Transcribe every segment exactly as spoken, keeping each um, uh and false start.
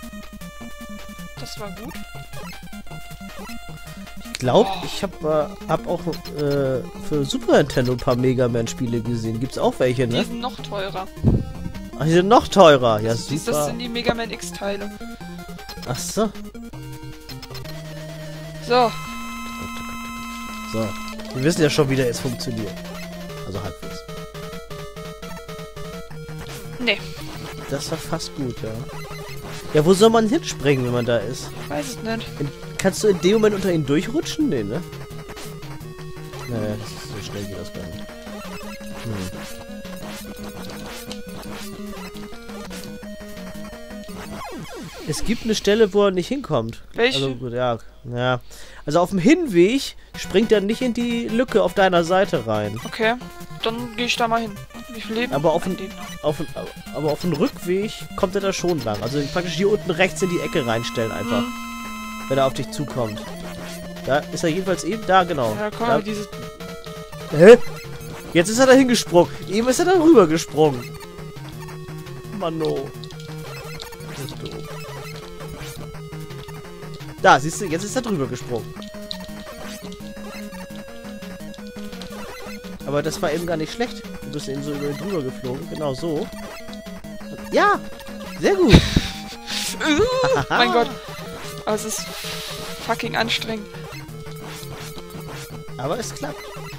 Das war gut. Ich glaube, ich habe äh, hab auch äh, für Super Nintendo ein paar Mega Man-Spiele gesehen. Gibt's auch welche, ne? Die sind noch teurer. Ach, die sind noch teurer. Ja, das, super. Das sind die Mega Man X-Teile. Ach so. So. So. Wir wissen ja schon, wie der jetzt funktioniert. Also halbwegs. Nee. Das war fast gut, ja. Ja, wo soll man hinspringen, wenn man da ist? Ich weiß es nicht. In, kannst du in dem Moment unter ihn durchrutschen? Nee, ne? Naja, das ist, so schnell geht das gar nicht. Hm. Es gibt eine Stelle, wo er nicht hinkommt. Welche? Also, gut, ja, ja. Also auf dem Hinweg springt er nicht in die Lücke auf deiner Seite rein. Okay, dann gehe ich da mal hin. Wie viel Leben Aber auf, hat den, die noch? auf, aber auf dem Rückweg kommt er da schon lang. Also praktisch hier unten rechts in die Ecke reinstellen einfach. Mhm. Wenn er auf dich zukommt. Da ist er jedenfalls eben da, genau. Ja, komm da, mal diese... Hä? Jetzt ist er da hingesprungen. Eben ist er da rüber gesprungen. Mano. Das ist doof. Da, siehst du, jetzt ist er drüber gesprungen. Aber das war eben gar nicht schlecht. Du bist eben so über ihn drüber geflogen. Genau so. Ja! Sehr gut! Mein Gott. Aber es ist fucking anstrengend. Aber es klappt.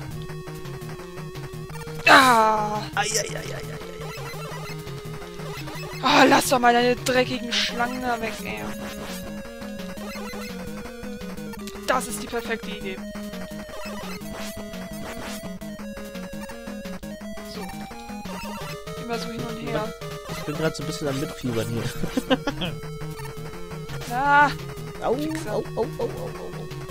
Ah! Eieieiei. Oh, lass doch mal deine dreckigen Schlangen da weg, ey. Das ist die perfekte Idee. So. Immer so hin und her. Ich bin gerade so ein bisschen am Mitfiebern hier. Ah! Au, au, au, au, au, au.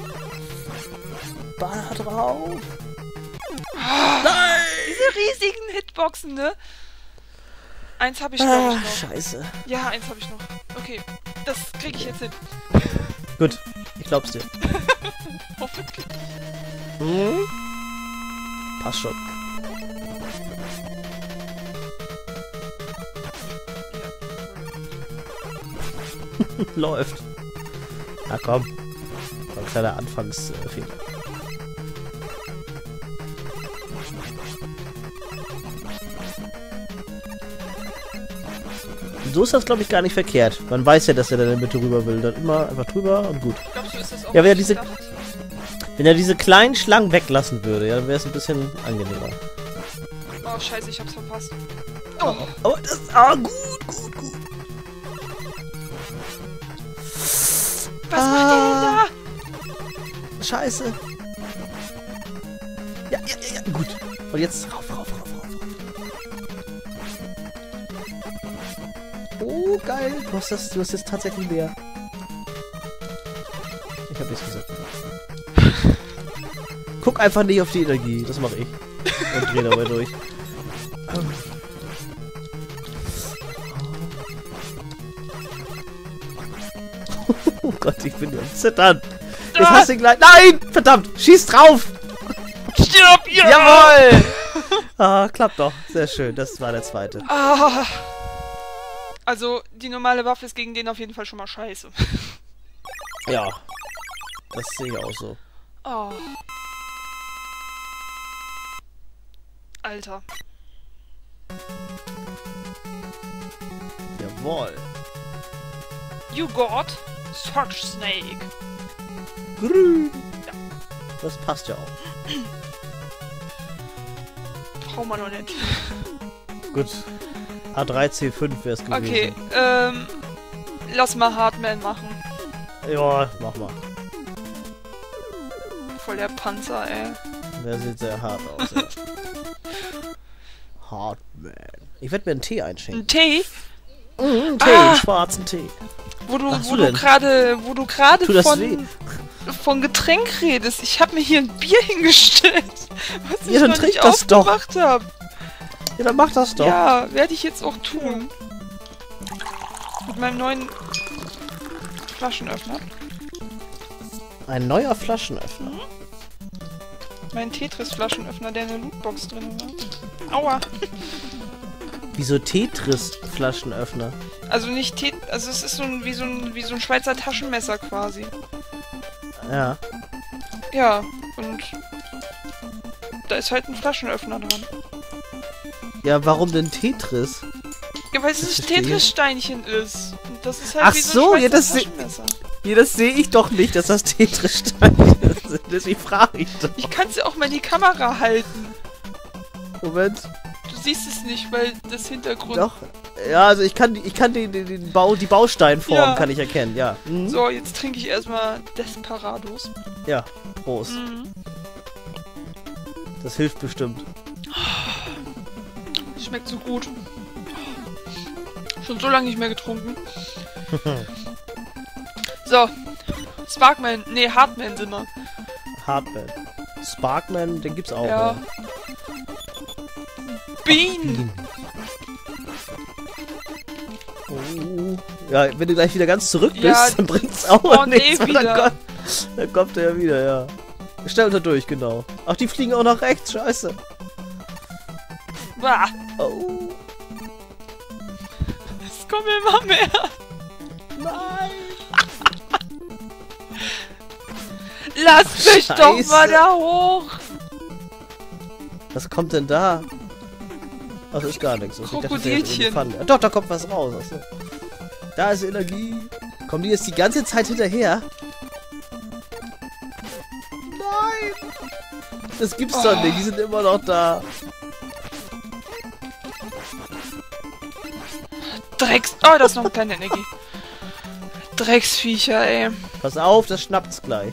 Da drauf! Nein! Diese riesigen Hitboxen, ne? Eins habe ich, Ah, glaube ich, noch. scheiße. Ja, eins habe ich noch. Okay, das kriege ich jetzt hin. Gut, ich glaub's dir. Hoffentlich. Hm? Passt schon. Läuft. Na komm. Ein kleiner Anfangsfehler. So ist das, glaube ich, gar nicht verkehrt. Man weiß ja, dass er da in der Mitte rüber will. Dann immer einfach drüber und gut. Glaubst du, ist das auch Ja, wenn er diese, gedacht? wenn er diese kleinen Schlangen weglassen würde, ja, dann wäre es ein bisschen angenehmer. Oh, scheiße, ich hab's verpasst. Oh, Aber das... Ah, gut, gut, gut. was macht ihr denn da? Scheiße. Ja, ja, ja, ja. Gut. Und jetzt rauf, rauf, rauf, rauf. Oh, geil. Du hast, das, du hast jetzt tatsächlich mehr. Ich hab nichts gesagt. Guck einfach nicht auf die Energie. Das mache ich. Und dreh dabei durch. Oh Gott, ich bin ja am Zittern. Jetzt hast du ihn gleich... Nein! Verdammt! Schieß drauf! Stirb, ja! Jawohl! Ah, klappt doch. Sehr schön. Das war der zweite. Ah. Also, die normale Waffe ist gegen den auf jeden Fall schon mal scheiße. Ja. Das sehe ich auch so. Oh. Alter. Jawohl. You got such snake. Grün. Ja. Das passt ja auch. Brauchen wir noch nicht. Gut. A drei C fünf wäre es gewesen. Okay, ähm... lass mal Hardman machen. Ja, mach mal. Voll der Panzer, ey. Der sieht sehr hart aus, ja. Hardman. Ich werde mir einen Tee einschenken. Ein Tee? Mhm, einen Tee, Ah. einen schwarzen Tee. Wo du, Was wo du du denn? gerade, wo du gerade Tut das von, weh? von Getränk redest. Ich habe mir hier ein Bier hingestellt, was Ja, ich dann noch trink nicht das doch. aufgemacht habe. Ja, dann mach das doch. Ja, werde ich jetzt auch tun. Mit meinem neuen Flaschenöffner. Ein neuer Flaschenöffner. Mein Tetris-Flaschenöffner, der in der Lootbox drin war. Aua. Wieso Tetris-Flaschenöffner? Also nicht Tet Also es ist so ein, wie so ein, wie so ein Schweizer Taschenmesser quasi. Ja. Ja, und da ist halt ein Flaschenöffner dran. Ja, warum denn Tetris? Ja, weil es Das ein verstehe ich. Tetris-Steinchen ist. Und das ist halt Ach wie so so, ein ja, Schweizer das se- Taschenmesser. Ja, das sehe ich doch nicht, dass das Tetris-Steine sind. Deswegen frage ich doch. Ich kann sie auch mal in die Kamera halten. Moment. Du siehst es nicht, weil das Hintergrund... Doch. Ja, also ich kann, die- ich kann den, den, den Bau, die Bausteinform Ja. kann ich erkennen, ja. Mhm. So, jetzt trinke ich erstmal Desperados. Ja, Prost. Mhm. Das hilft bestimmt. Schmeckt so gut. Schon so lange nicht mehr getrunken. So. Sparkman, nee, Hardman sind wir. Hardman. Sparkman, den gibt's auch. Ja. Ne? Bean! Oh. Ja, wenn du gleich wieder ganz zurück bist, Ja, dann bringt's auch spawnt nichts. eh weil Dann, wieder. kommt, dann kommt er ja wieder, ja. Schnell unter durch, genau. Ach, die fliegen auch nach rechts, scheiße. Bah, Oh. es kommen immer mehr. Nein. Lass mich doch Scheiße. mal da hoch. Was kommt denn da? Ach, ist gar nichts. Ich dachte, das wäre jetzt Krokodilchen. irgendwie Fun. Doch, da kommt was raus. Achso. Da ist Energie. Kommen die jetzt die ganze Zeit hinterher? Nein! Das gibt's doch nicht. Die sind immer noch da. Drecks... Oh, das ist noch keine Energie. Drecksviecher, ey. Pass auf, das schnappt's gleich.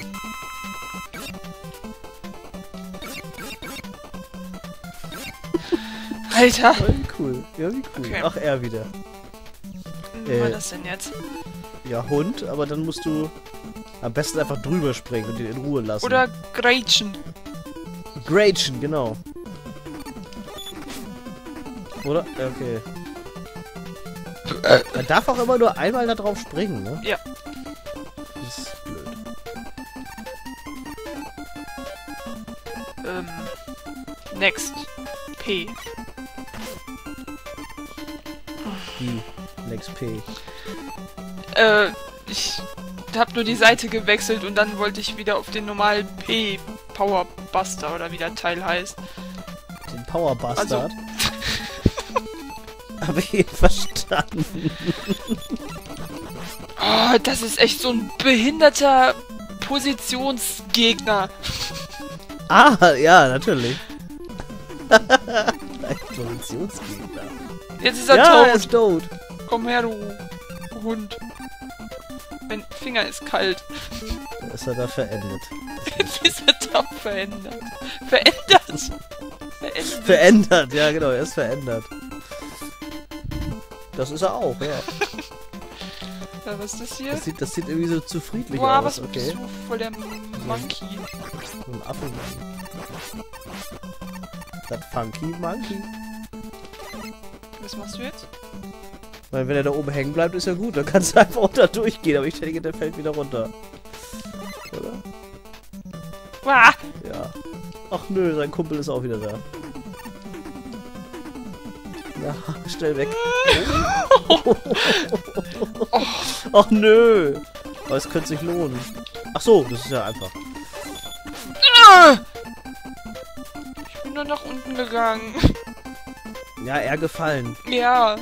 Alter. Oh, wie cool. Ja, wie cool. Okay. Ach, er wieder. Wie war Äh. das denn jetzt? Ja, Hund, aber dann musst du am besten einfach drüber springen und ihn in Ruhe lassen. Oder Gretchen. Gretchen, genau. Oder? Ja, okay. Man darf auch immer nur einmal da drauf springen, ne? Ja. Das ist blöd. Ähm. Next. P. Die Next P. Äh, ich hab nur die Seite gewechselt und dann wollte ich wieder auf den normalen P Power Buster oder wie der Teil heißt. Den Power Bastard. Also- Hab ich ihn verstanden. Oh, das ist echt so ein behinderter Positionsgegner. Ah, ja, natürlich. Ein Positionsgegner. Jetzt ist er Ja, er tot. ist tot. Komm her, du Hund. Mein Finger ist kalt. Da ist er da verendet. Jetzt ist er da verändert. Verändert? Verändert. Verändert, ja genau, er ist verändert. Das ist er auch, ja. Ja, was ist das hier? Das sieht, das sieht irgendwie so zu friedlich Boah, aus, was okay. bist du voll der Monkey? So ein Affen. Das Funky Monkey. Was machst du jetzt? Weil wenn er da oben hängen bleibt, ist ja gut. Dann kannst du einfach unter durchgehen. Aber ich denke, der fällt wieder runter. Oder? Ah! Ja. Ach nö, sein Kumpel ist auch wieder da. Na, schnell weg. Ach nö. Aber es könnte sich lohnen. Ach so, das ist ja einfach. Ah! Ich bin nur nach unten gegangen. Ja, er gefallen. Ja.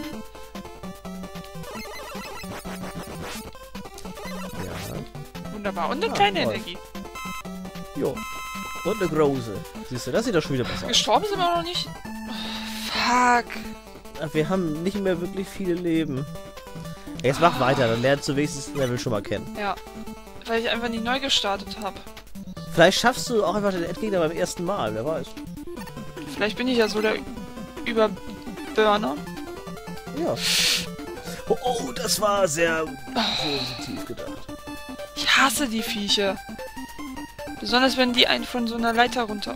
Ja. Wunderbar. Und eine Ah, kleine toll. Energie. Jo. Und eine große. Siehst du, das sieht doch schon wieder besser aus. Gestorben sind wir noch nicht. Oh, fuck. Ach, wir haben nicht mehr wirklich viele Leben. Jetzt mach weiter, dann lernst du wenigstens das Level schon mal kennen. Ja. Weil ich einfach nicht neu gestartet habe. Vielleicht schaffst du auch einfach den Endgegner beim ersten Mal, wer weiß. Vielleicht bin ich ja so der Überburner. Ja. Oh, oh, das war sehr positiv gedacht. Ich hasse die Viecher. Besonders wenn die einen von so einer Leiter runter.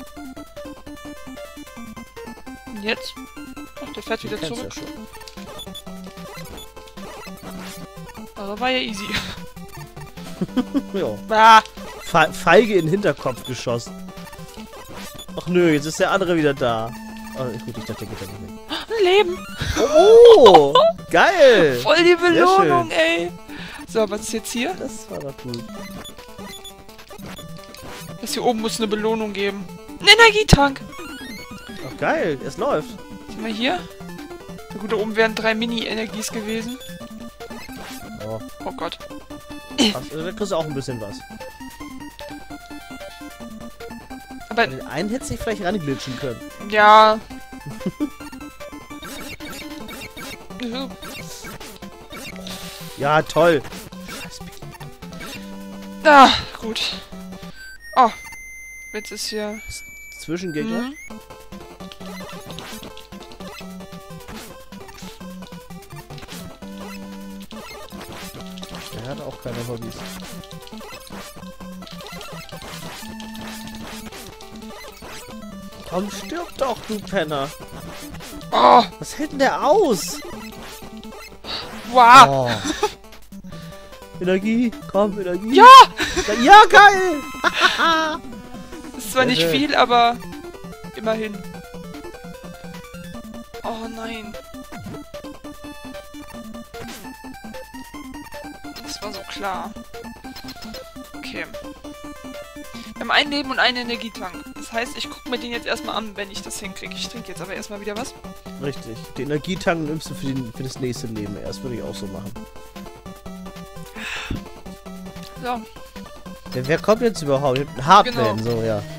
Und jetzt? Ach, der fährt Du wieder kennst zurück. ja schon. Aber war ja easy. Ja. Ah, Fe Feige in den Hinterkopf geschossen. Ach nö, jetzt ist der andere wieder da. Oh, gut, ich dachte, der geht da nicht mehr. ein Leben. Oh! Geil! Voll die Belohnung, ey! So, was ist jetzt hier? Das war doch gut. Das hier oben muss eine Belohnung geben. Ein Energietank! Ach, geil, es läuft. Sind wir hier? Na gut, da oben wären drei Mini-Energies gewesen. Oh, Oh Gott. Ach, da kriegst du auch ein bisschen was. Aber, Den einen hättest du dich vielleicht ranglitschen können. ja... Ja, toll. Ah, gut. Oh. Jetzt ist hier... Zwischengegner. Mhm. Er hat auch keine Hobbys. Komm, stirb doch, du Penner. Oh, Was hält denn der aus? wow. Oh. Energie, komm, Energie. Ja! Ja, geil! Ist zwar Sehr nicht schön. viel, aber immerhin. Oh nein. Das war so klar. Okay. Wir haben ein Leben und einen Energietank. Das heißt, ich gucke mir den jetzt erstmal an, wenn ich das hinkriege. Ich trinke jetzt aber erstmal wieder was. Richtig. Den Energietank nimmst du für, den, für das nächste Leben erst. Würde ich auch so machen. So. Wer, wer kommt jetzt überhaupt? Hardman, Genau. so, ja.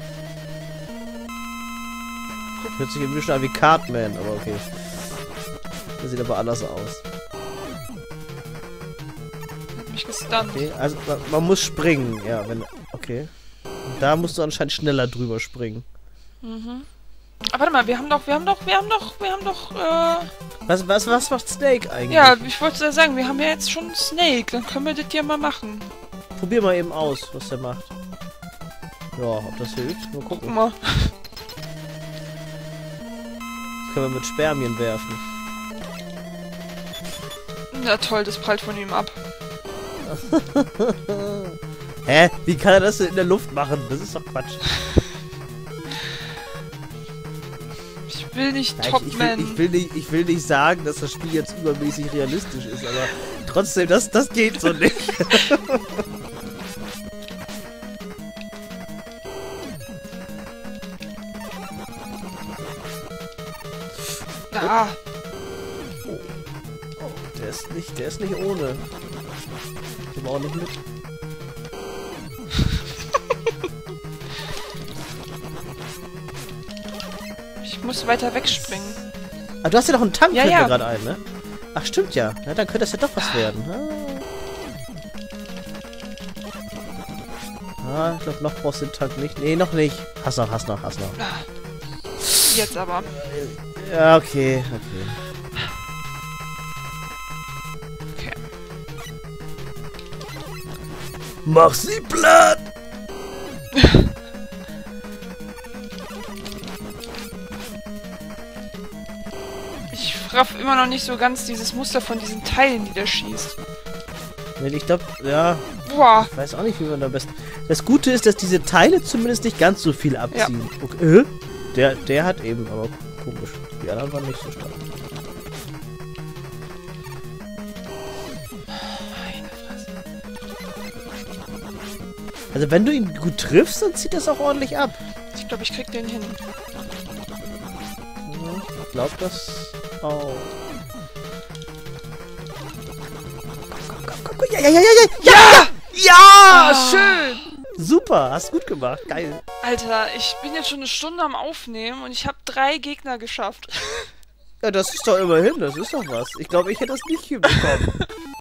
Hört sich ein bisschen an wie Cartman, aber okay. Der sieht aber anders aus. Hat mich gestunt. Okay, also man, man muss springen, ja, wenn... Okay. Und da musst du anscheinend schneller drüber springen. Mhm. Aber warte mal, wir haben doch, wir haben doch, wir haben doch, wir haben doch, äh... Was, was, was macht Snake eigentlich? Ja, ich wollte ja sagen, wir haben ja jetzt schon Snake. Dann können wir das ja mal machen. Probier mal eben aus, was der macht. Ja, ob das hilft. Mal Guck gucken. mal. Können wir mit Spermien werfen. Ja toll, das prallt von ihm ab. Hä? Wie kann er das denn in der Luft machen? Das ist doch Quatsch. Ich will nicht Ja, ich, ich, Topman. will, ich, will nicht, ich will nicht sagen, dass das Spiel jetzt übermäßig realistisch ist, aber trotzdem, das, das geht so nicht. Ah, Der ist nicht, der ist nicht ohne. Ich auch nicht mit. ich muss weiter wegspringen. Ah, du hast ja noch einen Tank, Ja, fällt ja. mir gerade ein, ne? Ach, stimmt ja. Na, dann könnte das ja doch was werden. Ah, ah ich glaube, noch brauchst du den Tank nicht. Nee, noch nicht. Hast noch, hast noch, hast noch. Ah. Jetzt aber. Ja, okay, okay. Okay. Mach sie platt! Ich raff immer noch nicht so ganz dieses Muster von diesen Teilen, die der schießt. Nee, ich glaube, ja, Boah. ich weiß auch nicht, wie man da am besten... Das Gute ist, dass diese Teile zumindest nicht ganz so viel abziehen. Okay. Äh? Der, der hat eben, aber komisch. Die anderen waren nicht so stark. Meine Fresse. Also wenn du ihn gut triffst, dann zieht das auch ordentlich ab. Ich glaube, ich krieg den hin. Ja, ich glaube das auch. Komm, komm, komm, komm. Ja, ja, ja, ja, ja! Ja! Ja! Ah. Schön! Super, hast gut gemacht. Geil. Alter, ich bin jetzt schon eine Stunde am Aufnehmen und ich habe drei Gegner geschafft. Ja, das ist doch immerhin, das ist doch was. Ich glaube, ich hätte das nicht hinbekommen.